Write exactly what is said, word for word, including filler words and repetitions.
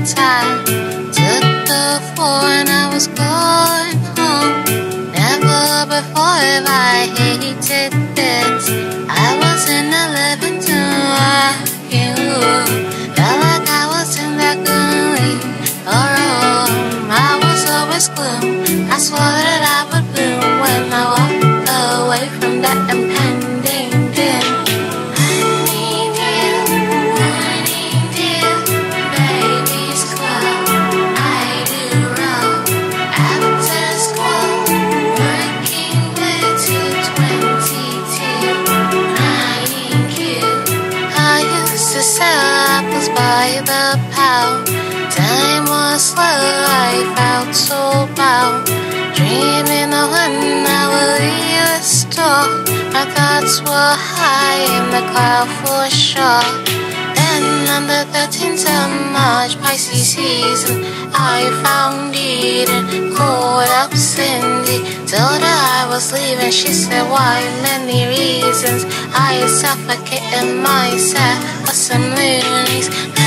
time. Took the four and I was going home. Never before have I hated this. I was in eleven to walking home. Felt like I was in that good or home. I was always gloom. I swore that I would bloom when I walked away from that impending doom. Honeydew, honeydew, baby's glow. I do roll, after school, working way to twenty-two, nine cute. I used to sell apples by the pound. Time was slow, I felt so bound. Dreaming of when I would leave the store. My thoughts were high in the cloud for sure. Then on the thirteenth of March, Pisces season, I found Eden, called up Cindy. Told her I was leaving, she said why, many reasons. I suffocated myself for some moonies.